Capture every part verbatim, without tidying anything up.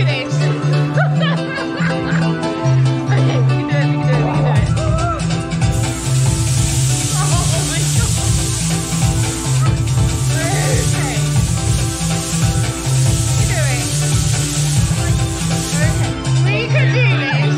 this. Okay, we can do it, we can do it, we can do it. Oh my god. Okay. You do it. Okay. We can do this.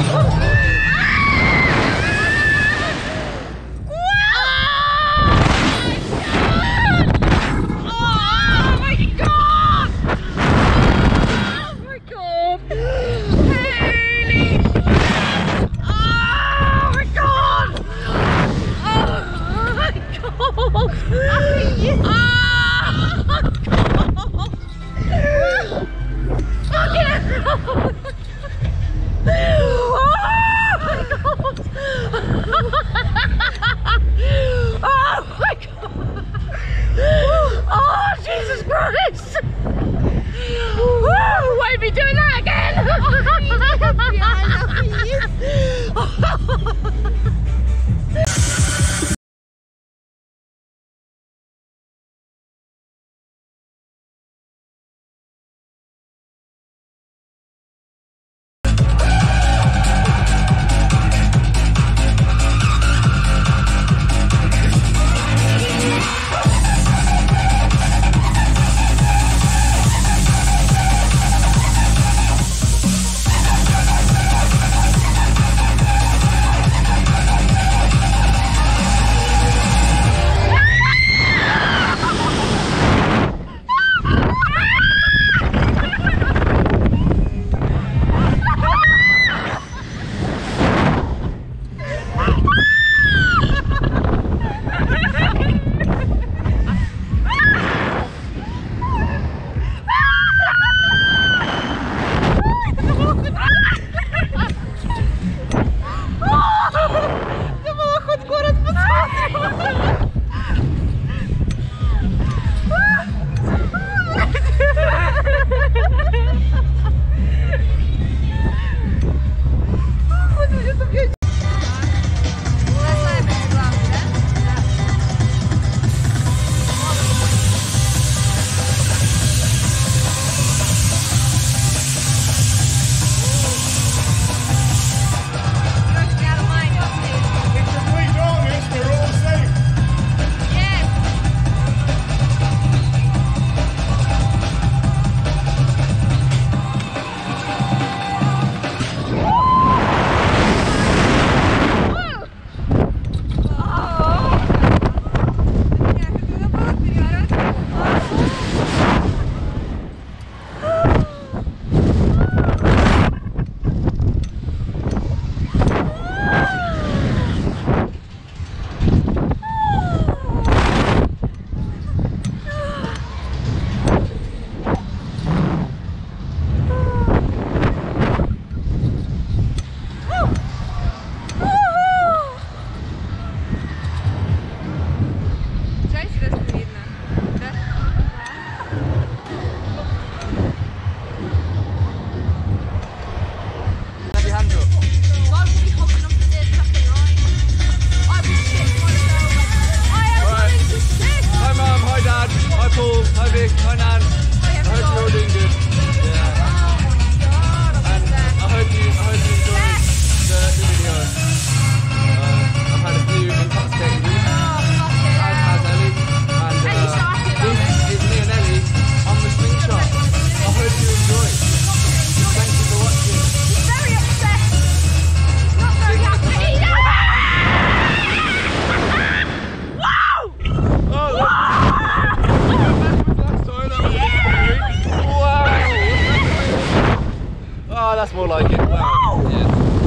That's more like it. Wow. Yeah.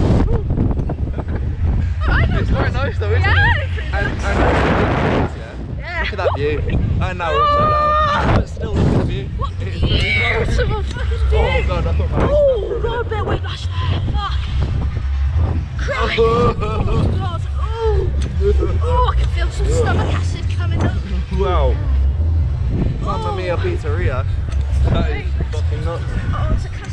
It's very nice though, isn't yeah, it? And, and yeah. yeah. Look at that view. And now we're upside down. But still look at the view. What it is view? Some of fucking view. Oh god, I thought that was Oh, got a bit of whiplash there. Fuck. Christ. Oh god. Oh. Oh, I can feel some stomach acid coming up. Wow. Mamma mia pizzeria. That is fucking nuts. Oh, it's a